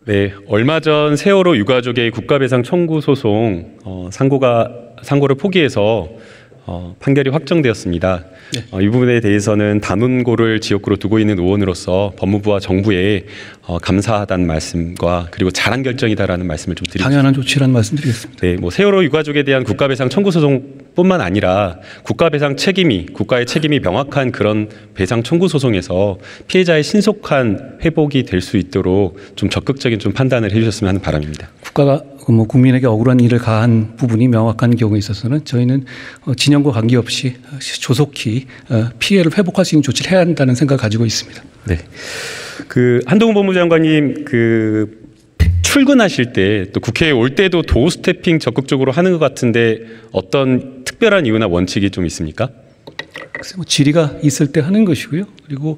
네, 얼마 전 세월호 유가족의 국가배상 청구 소송 상고를 포기해서 판결이 확정되었습니다. 네. 이 부분에 대해서는 단원고를 지역구로 두고 있는 의원으로서 법무부와 정부에 감사하다는 말씀과 그리고 잘한 결정이다라는 말씀을 좀 드리겠습니다. 당연한 조치라는 말씀드리겠습니다. 네, 세월호 유가족에 대한 국가배상 청구 소송뿐만 아니라 국가의 책임이 명확한 그런 배상 청구 소송에서 피해자의 신속한 회복이 될 수 있도록 좀 적극적인 좀 판단을 해주셨으면 하는 바람입니다. 국가가 국민에게 억울한 일을 가한 부분이 명확한 경우에 있어서는 저희는 진영과 관계없이 조속히 피해를 회복할 수 있는 조치를 해야 한다는 생각을 가지고 있습니다. 네, 한동훈 법무장관님 출근하실 때 또 국회에 올 때도 도어 스태핑 적극적으로 하는 것 같은데 어떤 특별한 이유나 원칙이 좀 있습니까? 글쎄 질의가 있을 때 하는 것이고요. 그리고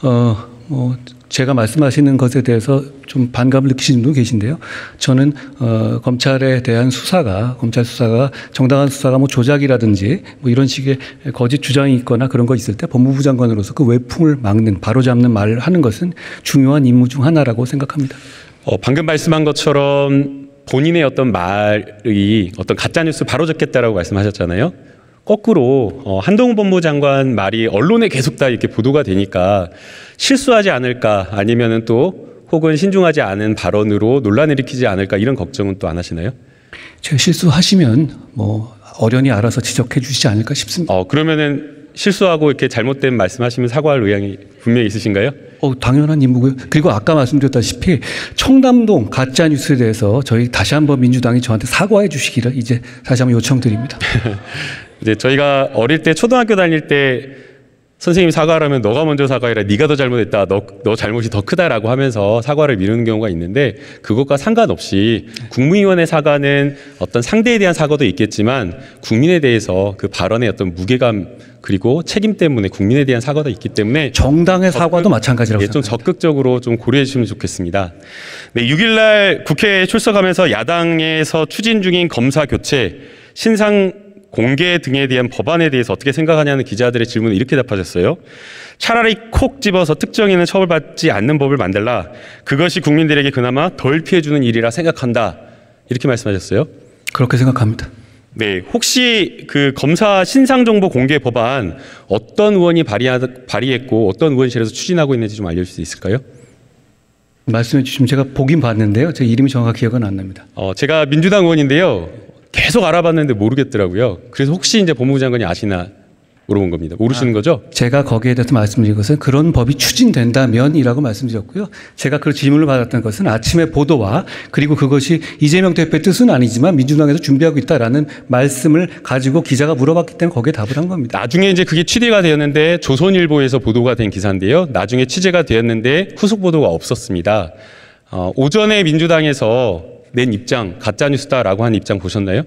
제가 말씀하시는 것에 대해서 좀 반감을 느끼시는 분도 계신데요. 저는 검찰에 대한 검찰 수사가 정당한 수사가 조작이라든지 이런 식의 거짓 주장이 있거나 그런 거 있을 때 법무부 장관으로서 그 외풍을 막는 바로잡는 말을 하는 것은 중요한 임무 중 하나라고 생각합니다. 방금 말씀한 것처럼 본인의 어떤 말이 어떤 가짜뉴스 바로잡겠다라고 말씀하셨잖아요. 거꾸로 한동훈 법무장관 말이 언론에 계속 다 이렇게 보도가 되니까 실수하지 않을까 아니면은 또 혹은 신중하지 않은 발언으로 논란을 일으키지 않을까 이런 걱정은 또 안 하시나요? 제가 실수하시면 어련히 알아서 지적해 주시지 않을까 싶습니다. 그러면은 실수하고 이렇게 잘못된 말씀하시면 사과할 의향이 분명히 있으신가요? 당연한 임무고요. 그리고 아까 말씀드렸다시피 청담동 가짜 뉴스에 대해서 저희 다시 한번 민주당이 저한테 사과해 주시기를 이제 다시 한번 요청드립니다. 이제 저희가 어릴 때 초등학교 다닐 때 선생님이 사과하라면 너가 먼저 사과해라. 네가 더 잘못했다. 너 잘못이 더 크다라고 하면서 사과를 미루는 경우가 있는데 그것과 상관없이 국무위원의 사과는 어떤 상대에 대한 사과도 있겠지만 국민에 대해서 그 발언의 어떤 무게감 그리고 책임 때문에 국민에 대한 사과도 있기 때문에 정당의 사과도 마찬가지라고 생각합니다. 좀 적극적으로 좀 고려해 주시면 좋겠습니다. 네, 6일 날 국회에 출석하면서 야당에서 추진 중인 검사 교체, 신상 공개 등에 대한 법안에 대해서 어떻게 생각하냐는 기자들의 질문에 이렇게 답하셨어요. 차라리 콕 집어서 특정인은 처벌받지 않는 법을 만들라. 그것이 국민들에게 그나마 덜 피해주는 일이라 생각한다. 이렇게 말씀하셨어요. 그렇게 생각합니다. 네, 혹시 검사 신상정보 공개 법안 어떤 의원이 발의했고 어떤 의원실에서 추진하고 있는지 좀 알려줄 수 있을까요? 말씀해 주시면 제가 보긴 봤는데요. 제 이름이 정확히 기억은 안 납니다. 제가 민주당 의원인데요. 계속 알아봤는데 모르겠더라고요. 그래서 혹시 이제 법무부 장관이 아시나 물어본 겁니다. 모르시는 거죠? 제가 거기에 대해서 말씀드린 것은 그런 법이 추진된다면이라고 말씀드렸고요. 제가 그 질문을 받았던 것은 아침의 보도와 그리고 그것이 이재명 대표의 뜻은 아니지만 민주당에서 준비하고 있다라는 말씀을 가지고 기자가 물어봤기 때문에 거기에 답을 한 겁니다. 나중에 이제 그게 취재가 되었는데 조선일보에서 보도가 된 기사인데요. 나중에 취재가 되었는데 후속 보도가 없었습니다. 오전에 민주당에서 낸 입장, 가짜뉴스다라고 한 입장 보셨나요?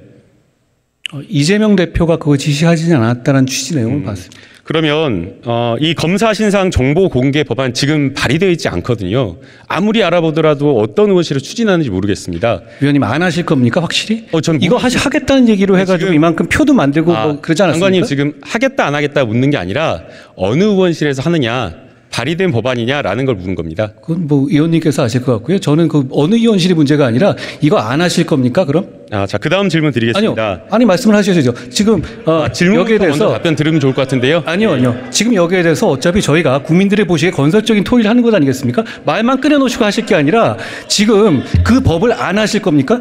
이재명 대표가 그거 지시하지 않았다는 취지 내용을 봤습니다. 그러면 이 검사 신상 정보 공개 법안 지금 발의되어 있지 않거든요. 아무리 알아보더라도 어떤 의원실을 추진하는지 모르겠습니다. 위원님 안 하실 겁니까 확실히? 저는 이거 하겠다는 얘기로 해가지고 이만큼 표도 만들고 그러지 않았습니까? 장관님 지금 하겠다 안 하겠다 묻는 게 아니라 어느 의원실에서 하느냐. 발의된 법안이냐라는 걸 묻는 겁니다. 그건 의원님께서 아실 것 같고요. 저는 어느 의원실이 문제가 아니라 이거 안 하실 겁니까 그럼? 자, 그 다음 질문 드리겠습니다. 아니 말씀을 하셔야죠. 지금 여기에 대해서 답변 들으면 좋을 것 같은데요. 아니요. 지금 여기에 대해서 어차피 저희가 국민들의 보시기에 건설적인 토의를 하는 것 아니겠습니까? 말만 꺼내놓으시고 하실 게 아니라 지금 그 법을 안 하실 겁니까?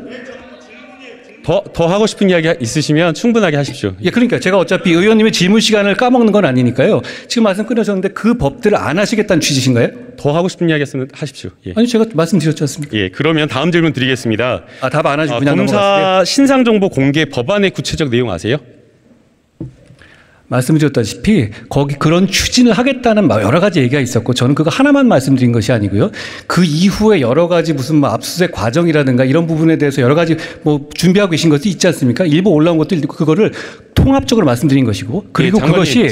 더 하고 싶은 이야기 있으시면 충분하게 하십시오. 예, 그러니까 제가 어차피 의원님의 질문 시간을 까먹는 건 아니니까요. 지금 말씀 끊으셨는데 그 법들을 안 하시겠다는 취지신가요? 더 하고 싶은 이야기 있으면 하십시오. 예. 아니 제가 말씀드렸지 않습니까? 예, 그러면 다음 질문 드리겠습니다. 답 안 하시고 그냥 검사 넘어갔어요. 신상정보 공개 법안의 구체적 내용 아세요? 말씀드렸다시피 거기 그런 추진을 하겠다는 여러 가지 얘기가 있었고 저는 그거 하나만 말씀드린 것이 아니고요. 그 이후에 여러 가지 무슨 압수수색 과정이라든가 이런 부분에 대해서 여러 가지 준비하고 계신 것이 있지 않습니까? 일부 올라온 것들 그거를 통합적으로 말씀드린 것이고 그리고 장관님,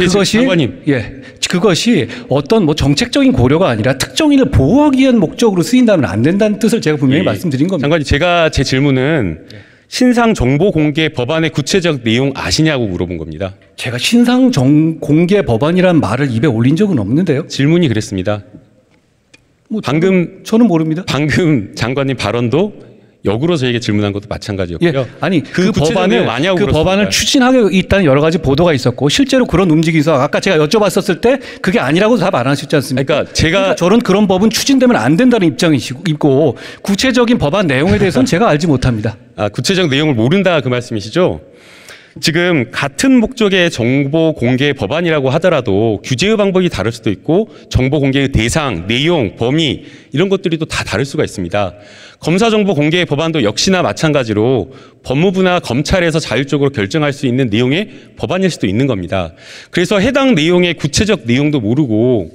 그것이 어떤 정책적인 고려가 아니라 특정인을 보호하기 위한 목적으로 쓰인다면 안 된다는 뜻을 제가 분명히 말씀드린 겁니다. 장관님, 제 질문은 신상 정보 공개 법안의 구체적 내용 아시냐고 물어본 겁니다. 제가 신상 공개 법안이라는 말을 입에 올린 적은 없는데요. 질문이 그랬습니다. 뭐 방금 저는 모릅니다. 방금 장관님 발언도 역으로 저에게 질문한 것도 마찬가지였고요. 예, 아니 그 구체적 내용 법안을 많냐고 그 물었습니다. 법안을 추진하고 있다는 여러 가지 보도가 있었고 실제로 그런 움직임이 있어 아까 제가 여쭤봤었을 때 그게 아니라고 답 안 하셨지 않습니까? 그러니까 저는 그런 법은 추진되면 안 된다는 입장이고 구체적인 법안 내용에 대해서는 제가 알지 못합니다. 구체적 내용을 모른다 그 말씀이시죠? 지금 같은 목적의 정보 공개 법안이라고 하더라도 규제의 방법이 다를 수도 있고 정보 공개의 대상, 내용, 범위 이런 것들이 또 다 다를 수가 있습니다. 검사 정보 공개 법안도 역시나 마찬가지로 법무부나 검찰에서 자율적으로 결정할 수 있는 내용의 법안일 수도 있는 겁니다. 그래서 해당 내용의 구체적 내용도 모르고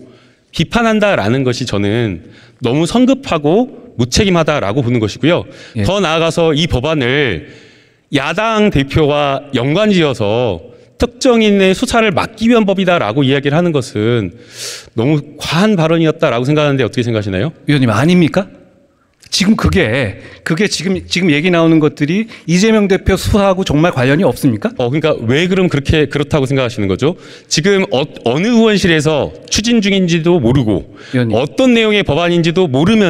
비판한다라는 것이 저는 너무 성급하고 무책임하다라고 보는 것이고요. 예. 더 나아가서 이 법안을 야당 대표와 연관지어서 특정인의 수사를 막기 위한 법이다라고 이야기를 하는 것은 너무 과한 발언이었다라고 생각하는데 어떻게 생각하시나요? 위원님 아닙니까? 지금 그게 지금 얘기 나오는 것들이 이재명 대표 수사하고 정말 관련이 없습니까? 그러니까 왜 그럼 그렇다고 생각하시는 거죠? 지금 어느 의원실에서 추진 중인지도 모르고 위원님. 어떤 내용의 법안인지도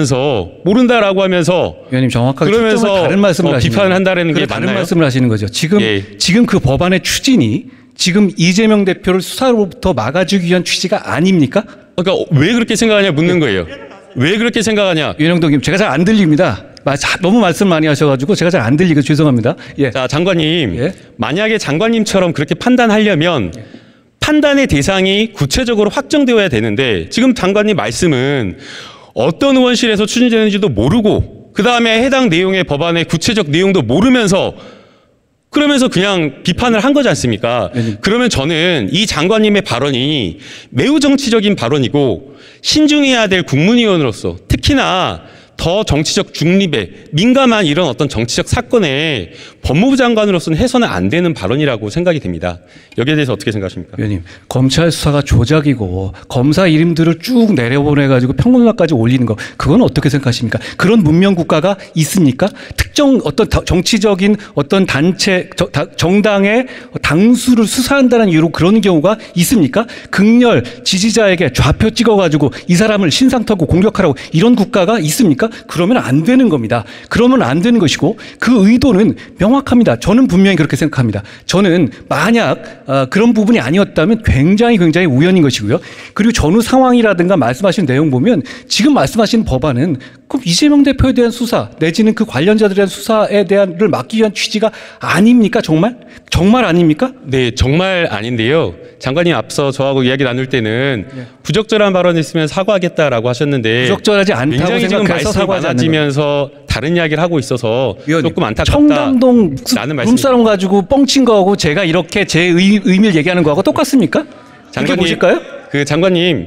모른다라고 하면서 위원님 정확하게 그러면서 다른 말씀을 하시는 비판을 한다라는 게 다른 맞나요? 말씀을 하시는 거죠. 지금 그 법안의 추진이 지금 이재명 대표를 수사로부터 막아주기 위한 취지가 아닙니까? 그러니까 왜 그렇게 생각하냐 묻는 거예요. 왜 그렇게 생각하냐? 윤영동님 제가 잘 안 들립니다. 너무 말씀 많이 하셔가지고 제가 잘 안 들리고 죄송합니다. 예. 자, 장관님. 예. 만약에 장관님처럼 그렇게 판단하려면 판단의 대상이 구체적으로 확정되어야 되는데 지금 장관님 말씀은 어떤 의원실에서 추진되는지도 모르고 그다음에 해당 내용의 법안의 구체적 내용도 모르면서 그러면서 그냥 비판을 한 거지 않습니까? 그러면 저는 이 장관님의 발언이 매우 정치적인 발언이고 신중해야 될 국문위원으로서 특히나 더 정치적 중립에 민감한 이런 어떤 정치적 사건에 법무부 장관으로서는 해서는 안 되는 발언이라고 생각이 됩니다. 여기에 대해서 어떻게 생각하십니까? 위원님, 검찰 수사가 조작이고 검사 이름들을 쭉 내려보내가지고 평론가까지 올리는 거 그건 어떻게 생각하십니까? 그런 문명 국가가 있습니까? 특정 어떤 정치적인 어떤 단체 정당의 당수를 수사한다는 이유로 그런 경우가 있습니까? 극렬 지지자에게 좌표 찍어가지고 이 사람을 신상 털고 공격하라고 이런 국가가 있습니까? 그러면 안 되는 겁니다. 그러면 안 되는 것이고 그 의도는 명확합니다. 저는 분명히 그렇게 생각합니다. 저는 만약 그런 부분이 아니었다면 굉장히 우연인 것이고요. 그리고 전후 상황이라든가 말씀하신 내용 보면 지금 말씀하신 법안은 그럼 이재명 대표에 대한 수사 내지는 그 관련자들에 대한 수사에 대한을 막기 위한 취지가 아닙니까? 정말 아닙니까? 네, 정말 아닌데요. 장관님 앞서 저하고 이야기 나눌 때는 부적절한 발언이 있으면 사과하겠다라고 하셨는데 부적절하지 않다고 굉장히 지금 생각해서 말씀이 사과하지 많아지면서 다른 이야기를 하고 있어서 위원님, 조금 안타깝다. 청담동 라는 말씀이 룸사롱 가지고 뻥친 거하고 제가 이렇게 제 의미를 얘기하는 거하고 똑같습니까? 그렇게 보실까요? 그 장관님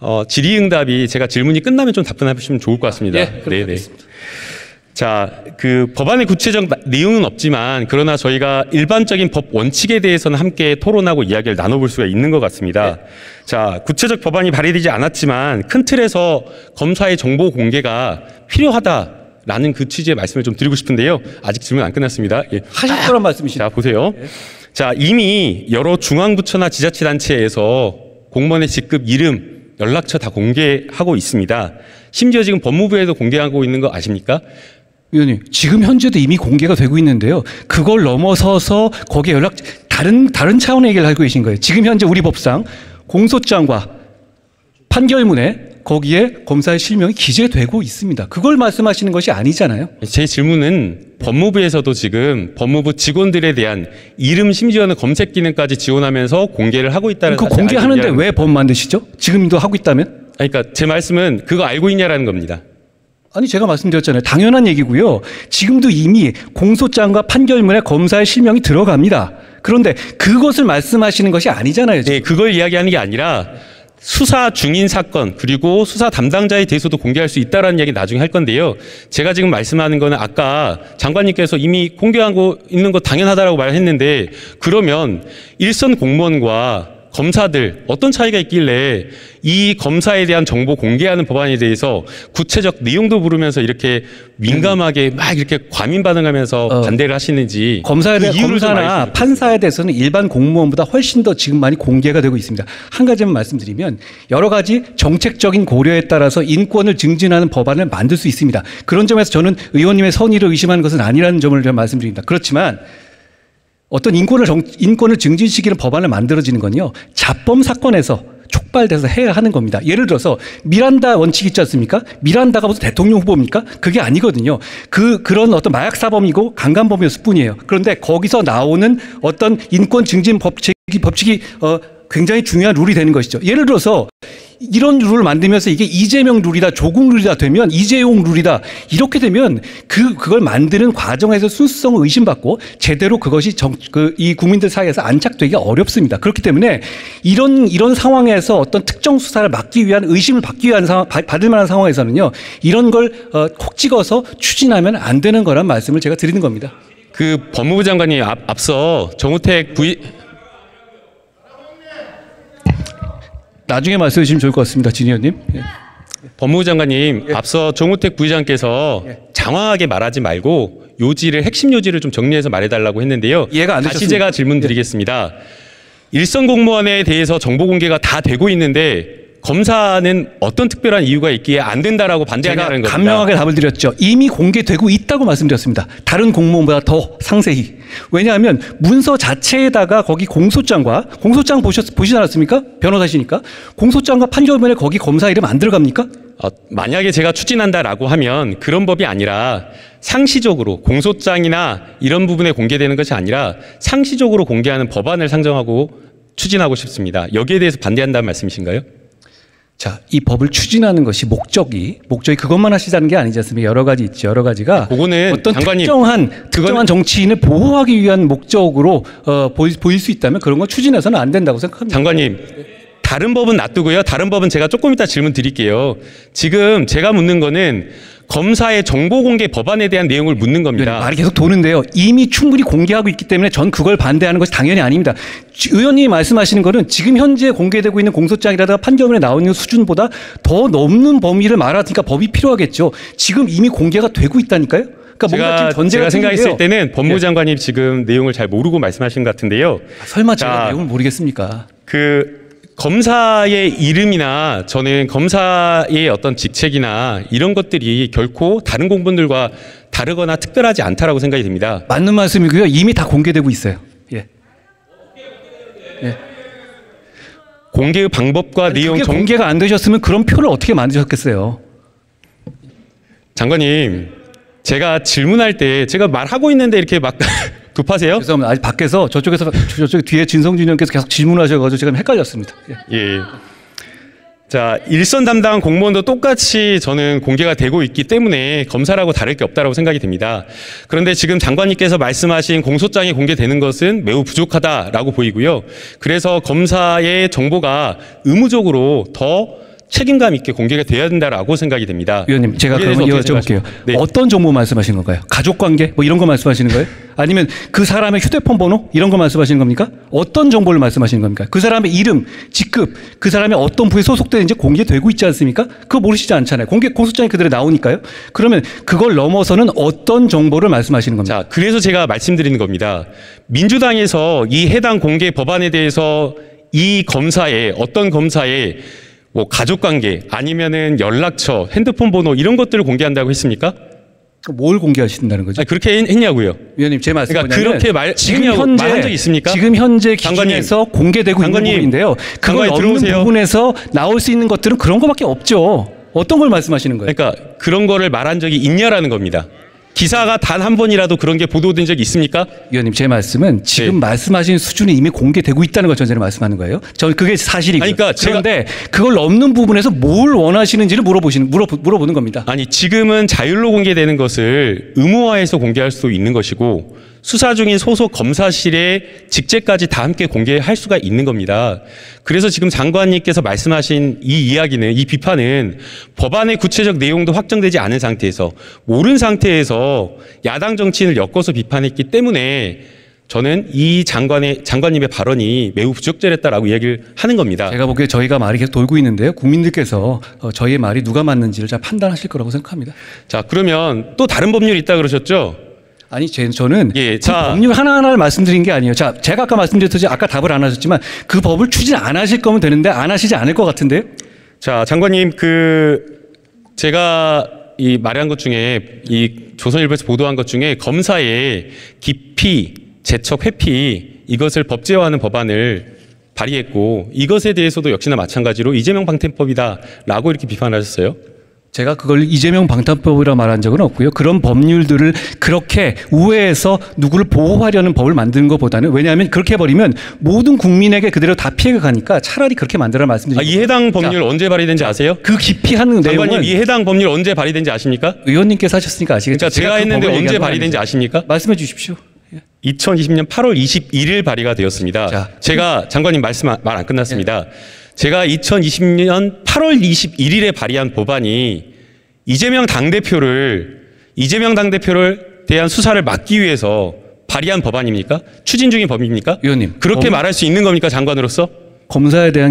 질의응답이 제가 질문이 끝나면 좀 답변해 주시면 좋을 것 같습니다. 예, 그렇게 하겠습니다. 자, 그 법안의 구체적 내용은 없지만 그러나 저희가 일반적인 법 원칙에 대해서는 함께 토론하고 이야기를 나눠볼 수가 있는 것 같습니다. 네. 자, 구체적 법안이 발의되지 않았지만 큰 틀에서 검사의 정보 공개가 필요하다라는 그 취지의 말씀을 좀 드리고 싶은데요. 아직 질문 안 끝났습니다. 예. 하실 거란 말씀이시죠? 자, 보세요. 자, 이미 여러 중앙부처나 지자체단체에서 공무원의 직급, 이름, 연락처 다 공개하고 있습니다. 심지어 지금 법무부에도 공개하고 있는 거 아십니까? 위원님, 지금 현재도 이미 공개가 되고 있는데요. 그걸 넘어서서 거기에 다른 차원의 얘기를 하고 계신 거예요. 지금 현재 우리 법상 공소장과 판결문에 거기에 검사의 실명이 기재되고 있습니다. 그걸 말씀하시는 것이 아니잖아요. 제 질문은 법무부에서도 지금 법무부 직원들에 대한 이름 심지어는 검색 기능까지 지원하면서 공개를 하고 있다는 그 사실 공개하는데 알고 왜 법 만드시죠? 지금도 하고 있다면? 그러니까 제 말씀은 그거 알고 있냐라는 겁니다. 아니 제가 말씀드렸잖아요. 당연한 얘기고요. 지금도 이미 공소장과 판결문에 검사의 실명이 들어갑니다. 그런데 그것을 말씀하시는 것이 아니잖아요. 지금. 네, 그걸 이야기하는 게 아니라 수사 중인 사건 그리고 수사 담당자에 대해서도 공개할 수 있다라는 이야기 나중에 할 건데요. 제가 지금 말씀하는 거는 아까 장관님께서 이미 공개하고 있는 거 당연하다라고 말했는데 그러면 일선 공무원과 검사들 어떤 차이가 있길래 이 검사에 대한 정보 공개하는 법안에 대해서 구체적 내용도 물으면서 이렇게 민감하게 막 이렇게 과민 반응하면서 반대를 하시는지 검사에 대한 그 이유를 좀 검사나 알겠습니다. 판사에 대해서는 일반 공무원보다 훨씬 더 지금 많이 공개가 되고 있습니다. 한 가지만 말씀드리면 여러 가지 정책적인 고려에 따라서 인권을 증진하는 법안을 만들 수 있습니다. 그런 점에서 저는 의원님의 선의를 의심하는 것은 아니라는 점을 좀 말씀드립니다. 그렇지만 어떤 인권을 증진시키는 법안을 만들어지는 건요, 자범 사건에서 촉발돼서 해야 하는 겁니다. 예를 들어서 미란다 원칙 있지 않습니까? 미란다가 무슨 대통령 후보입니까? 그게 아니거든요. 그런 어떤 마약 사범이고 강간범이었을 뿐이에요. 그런데 거기서 나오는 어떤 인권 증진 법칙이 굉장히 중요한 룰이 되는 것이죠. 예를 들어서 이런 룰을 만들면서 이게 이재명 룰이다, 조국 룰이다 되면 이재용 룰이다 이렇게 되면 그걸 만드는 과정에서 순수성을 의심받고 제대로 그것이 이 국민들 사이에서 안착되기가 어렵습니다. 그렇기 때문에 이런 상황에서 어떤 특정 수사를 막기 위한 의심을 받기 위한 받을 만한 상황에서는요, 이런 걸 콕 찍어서 추진하면 안 되는 거란 말씀을 제가 드리는 겁니다. 그 법무부 장관이 앞서 정우택 나중에 말씀해 주시면 좋을 것 같습니다. 진 의원님. 예. 법무부 장관님, 앞서 정우택 부의장께서 장황하게 말하지 말고 핵심 요지를 좀 정리해서 말해달라고 했는데요. 이해가 안 다시 되셨습니다. 제가 질문 드리겠습니다. 일선 공무원에 대해서 정보 공개가 다 되고 있는데 검사는 어떤 특별한 이유가 있기에 안 된다라고 반대하냐는 겁니다. 간명하게 답을 드렸죠. 이미 공개되고 있다고 말씀드렸습니다. 다른 공무원보다 더 상세히. 왜냐하면 문서 자체에다가 거기 공소장 보시지 않았습니까? 변호사시니까. 공소장과 판결문에 거기 검사 이름 안 들어갑니까? 만약에 제가 추진한다라고 하면 그런 법이 아니라 상시적으로 공소장이나 이런 부분에 공개되는 것이 아니라 상시적으로 공개하는 법안을 상정하고 추진하고 싶습니다. 여기에 대해서 반대한다는 말씀이신가요? 자, 이 법을 추진하는 것이 목적이 그것만 하시자는 게 아니지 않습니까? 여러 가지 있죠. 여러 가지가 그거는 어떤 장관님, 특정한 정치인을 보호하기 위한 목적으로 보일 수 있다면 그런 걸 추진해서는 안 된다고 생각합니다. 장관님, 다른 법은 놔두고요. 다른 법은 제가 조금 이따 질문 드릴게요. 지금 제가 묻는 거는 검사의 정보 공개 법안에 대한 내용을 묻는 겁니다. 말이 계속 도는데요. 이미 충분히 공개하고 있기 때문에 전 그걸 반대하는 것이 당연히 아닙니다. 의원님이 말씀하시는 거는 지금 현재 공개되고 있는 공소장이라든가 판결문에 나오는 수준보다 더 넘는 범위를 말하니까 법이 필요하겠죠. 지금 이미 공개가 되고 있다니까요. 그러니까 뭔가 지금 제가 생각했을 때는 법무부 장관님 지금 내용을 잘 모르고 말씀하신 것 같은데요. 설마 제가 내용을 모르겠습니까? 검사의 이름이나 저는 검사의 어떤 직책이나 이런 것들이 결코 다른 공무원들과 다르거나 특별하지 않다라고 생각이 듭니다. 맞는 말씀이고요. 이미 다 공개되고 있어요. 예. 공개의 방법과 내용 공개가 안 되셨으면 그런 표를 어떻게 만드셨겠어요? 장관님, 제가 질문할 때 제가 말하고 있는데 이렇게 막 급하세요? 죄송합니다. 아직 밖에서 저쪽 뒤에 진성준 의원께서 계속 질문하셔가지고 제가 헷갈렸습니다. 예. 자, 일선 담당 공무원도 똑같이 저는 공개가 되고 있기 때문에 검사라고 다를 게 없다라고 생각이 됩니다. 그런데 지금 장관님께서 말씀하신 공소장이 공개되는 것은 매우 부족하다라고 보이고요. 그래서 검사의 정보가 의무적으로 더 책임감 있게 공개가 돼야 된다라고 생각이 됩니다. 위원님, 제가 그러면 여쭤볼게요. 네. 어떤 정보 말씀하시는 건가요? 가족관계 뭐 이런 거 말씀하시는 거예요? 아니면 그 사람의 휴대폰 번호 이런 거 말씀하시는 겁니까? 어떤 정보를 말씀하시는 겁니까? 그 사람의 이름, 직급, 그 사람이 어떤 부에 소속되는지 공개되고 있지 않습니까? 그거 모르시지 않잖아요. 공소장이 그대로 나오니까요. 그러면 그걸 넘어서는 어떤 정보를 말씀하시는 겁니까? 자, 그래서 제가 말씀드리는 겁니다. 민주당에서 이 해당 공개 법안에 대해서 이 검사의 어떤 검사의 가족관계 아니면은 연락처, 핸드폰 번호 이런 것들을 공개한다고 했습니까? 뭘 공개하신다는 거죠? 그렇게 했냐고요. 위원님, 제 말씀은 그러니까 그렇게 말한 적이 있습니까? 지금 현재 기준에서 공개되고 있는 부분인데요. 그걸 없는 부분에서 나올 수 있는 것들은 그런 거밖에 없죠. 어떤 걸 말씀하시는 거예요? 그러니까 그런 거를 말한 적이 있냐라는 겁니다. 기사가 단 한 번이라도 그런 게 보도된 적이 있습니까? 위원님, 제 말씀은 지금 말씀하신 수준이 이미 공개되고 있다는 걸 전제로 말씀하는 거예요. 저는 그게 사실이고요. 그러니까 그런데 그걸 넘는 부분에서 뭘 원하시는지를 물어보는 겁니다. 아니, 지금은 자율로 공개되는 것을 의무화해서 공개할 수도 있는 것이고 수사 중인 소속 검사실의 직책까지 다 함께 공개할 수가 있는 겁니다. 그래서 지금 장관님께서 말씀하신 이 이야기는, 이 비판은 법안의 구체적 내용도 확정되지 않은 상태에서 모른 상태에서 야당 정치인을 엮어서 비판했기 때문에 저는 이 장관님의 발언이 매우 부적절했다라고 이야기를 하는 겁니다. 제가 보기에 저희가 말이 계속 돌고 있는데요. 국민들께서 저희의 말이 누가 맞는지를 잘 판단하실 거라고 생각합니다. 자, 그러면 또 다른 법률이 있다 그러셨죠? 아니, 저는 예, 그 법률 하나하나를 말씀드린 게 아니에요. 자, 제가 아까 말씀드렸듯이 아까 답을 안 하셨지만 그 법을 추진 안 하실 거면 되는데 안 하시지 않을 것 같은데요? 자, 장관님, 제가 이 말한 것 중에 이 조선일보에서 보도한 것 중에 검사의 기피, 재척, 회피 이것을 법제화하는 법안을 발의했고 이것에 대해서도 역시나 마찬가지로 이재명 방탄법이다라고 이렇게 비판하셨어요. 제가 그걸 이재명 방탄법이라 말한 적은 없고요. 그런 법률들을 그렇게 우회해서 누구를 보호하려는 법을 만드는 것보다는 왜냐하면 그렇게 해버리면 모든 국민에게 그대로 다 피해가 가니까 차라리 그렇게 만들어 말씀드립니다. 이 해당 법률 언제 발의된지 아세요? 그 기피하는 장관님, 내용은 이 해당 법률 언제 발의된지 아십니까? 의원님께서 하셨으니까 아시겠죠. 그러니까 제가 그 했는데 법을 언제 얘기한 건 발의된지 아니죠. 아십니까? 말씀해 주십시오. 2020년 8월 21일 발의가 되었습니다. 자. 제가 장관님 말씀 말 안 끝났습니다. 제가 2020년 8월 21일에 발의한 법안이 이재명 당대표를 대한 수사를 막기 위해서 발의한 법안입니까? 추진 중인 법입니까? 의원님, 그렇게 말할 수 있는 겁니까, 장관으로서? 검사에 대한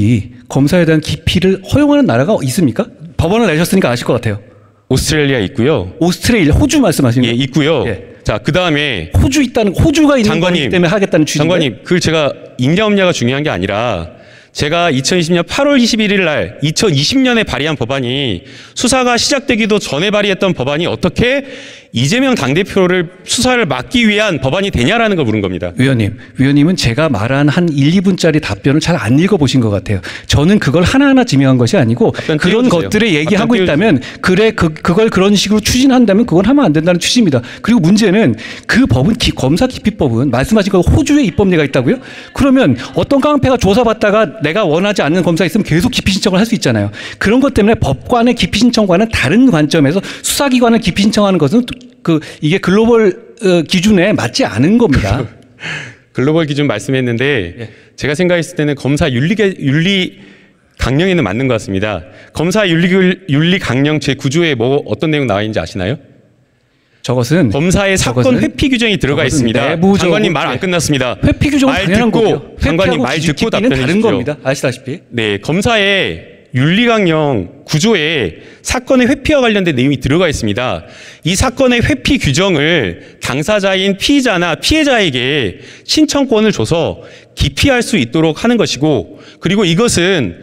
기피를 허용하는 나라가 있습니까? 법안을 내셨으니까 아실 것 같아요. 오스트레일리아 있고요. 오스트레일리아, 호주 말씀하시는 예, 거예요? 있고요. 예. 자, 그다음에 호주가 있는 거기 때문에 하겠다는 취지인데. 장관님, 그걸 제가 있냐 없냐가 중요한 게 아니라 제가 2020년 8월 21일 날 2020년에 발의한 법안이 수사가 시작되기도 전에 발의했던 법안이 어떻게 이재명 당대표를 수사를 막기 위한 법안이 되냐라는 걸 물은 겁니다. 위원님은 제가 말한 한 1, 2분짜리 답변을 잘 안 읽어보신 것 같아요. 저는 그걸 하나하나 지명한 것이 아니고 그런 것들을 얘기하고 있다면 그걸 그런 식으로 추진한다면 그건 하면 안 된다는 취지입니다. 그리고 문제는 그 법은 검사 기피법은 말씀하신 거 호주에 입법례가 있다고요? 그러면 어떤 깡패가 조사받다가 내가 원하지 않는 검사 있으면 계속 기피 신청을 할 수 있잖아요. 그런 것 때문에 법관의 기피 신청과는 다른 관점에서 수사기관을 기피 신청하는 것은 이게 글로벌 기준에 맞지 않은 겁니다. 글로벌 기준 말씀했는데 예. 제가 생각했을 때는 검사 윤리 강령에는 맞는 것 같습니다. 검사 윤리 강령 제9조에 어떤 내용 나와 있는지 아시나요? 저것은 검사의 사건 회피 규정이 들어가 있습니다. 장관님 말 안 끝났습니다. 회피 규정은 당연한 거고요. 장관님 말 듣고 답변해 다른 주십시오. 겁니다. 아시다시피. 네, 검사의 윤리강령 9조에 사건의 회피와 관련된 내용이 들어가 있습니다. 이 사건의 회피 규정을 당사자인 피의자나 피해자에게 신청권을 줘서 기피할 수 있도록 하는 것이고, 그리고 이것은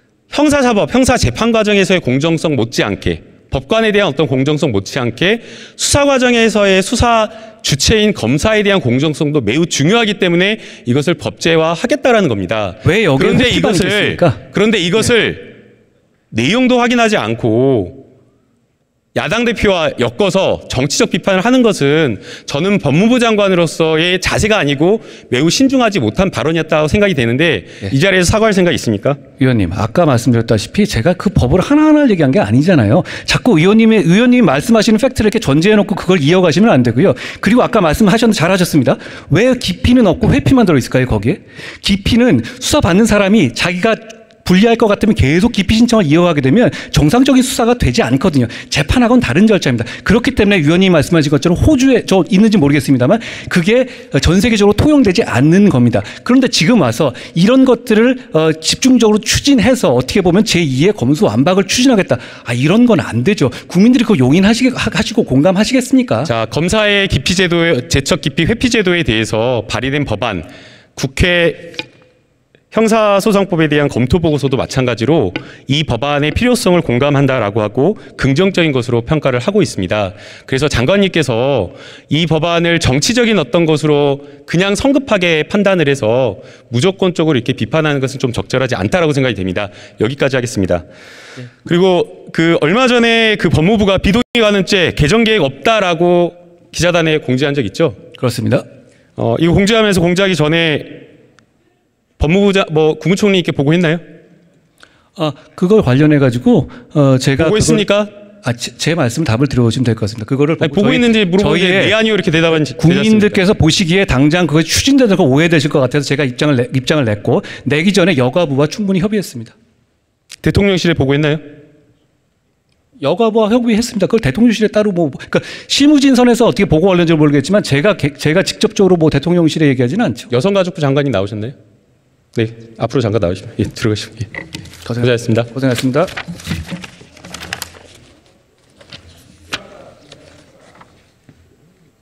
형사사법, 형사재판 과정에서의 공정성 못지않게, 법관에 대한 어떤 공정성 못지않게 수사 과정에서의 수사 주체인 검사에 대한 공정성도 매우 중요하기 때문에 이것을 법제화하겠다라는 겁니다. 왜 여기에 그런데 이것을 내용도 확인하지 않고 야당 대표와 엮어서 정치적 비판을 하는 것은 저는 법무부 장관으로서의 자세가 아니고 매우 신중하지 못한 발언이었다고 생각이 되는데 이 자리에서 사과할 생각 있습니까? 위원님, 아까 말씀드렸다시피 제가 그 법을 하나하나 얘기한 게 아니잖아요. 자꾸 의원님이 말씀하시는 팩트를 이렇게 전제해놓고 그걸 이어가시면 안 되고요. 그리고 아까 말씀하셨는데 잘하셨습니다. 왜 기피는 없고 회피만 들어있을까요, 거기에? 기피는 수사받는 사람이 자기가 불리할 것 같으면 계속 기피 신청을 이어가게 되면 정상적인 수사가 되지 않거든요. 재판하고는 다른 절차입니다. 그렇기 때문에 위원님이 말씀하신 것처럼 호주에 있는지 모르겠습니다만 그게 전 세계적으로 통용되지 않는 겁니다. 그런데 지금 와서 이런 것들을 집중적으로 추진해서 어떻게 보면 제2의 검수완박을 추진하겠다. 이런 건 안 되죠. 국민들이 그거 용인하시고 공감하시겠습니까? 자, 검사의 기피 제도에, 재척 기피 회피 제도에 대해서 발의된 법안, 국회 형사소송법에 대한 검토 보고서도 마찬가지로 이 법안의 필요성을 공감한다라고 하고 긍정적인 것으로 평가를 하고 있습니다. 그래서 장관님께서 이 법안을 정치적인 어떤 것으로 그냥 성급하게 판단을 해서 무조건적으로 이렇게 비판하는 것은 좀 적절하지 않다라고 생각이 됩니다. 여기까지 하겠습니다. 그리고 얼마 전에 법무부가 비동의 관음죄 개정 계획 없다라고 기자단에 공지한 적 있죠? 그렇습니다. 이거 공지하면서 공지하기 전에 법무부 국무총리께 보고했나요? 그걸 관련해 가지고 제가 보고했습니까? 제 말씀 답을 들어주시면 될 것 같습니다. 그거를 보고했는지 물어보는데 네 아니요 이렇게 대답한 국민들께서 보시기에 당장 그거 추진되는 거 오해되실 것 같아서 제가 입장을 냈고 내기 전에 여가부와 충분히 협의했습니다. 대통령실에 보고했나요? 여가부와 협의 했습니다. 그걸 대통령실에 따로 그러니까 실무진선에서 어떻게 보고가 올렸는지 모르겠지만 제가 직접적으로 대통령실에 얘기하지는 않죠. 여성가족부 장관님 나오셨나요? 네, 앞으로 잠깐 나오시면 들어가시면. 고생하셨습니다. 고생하셨습니다.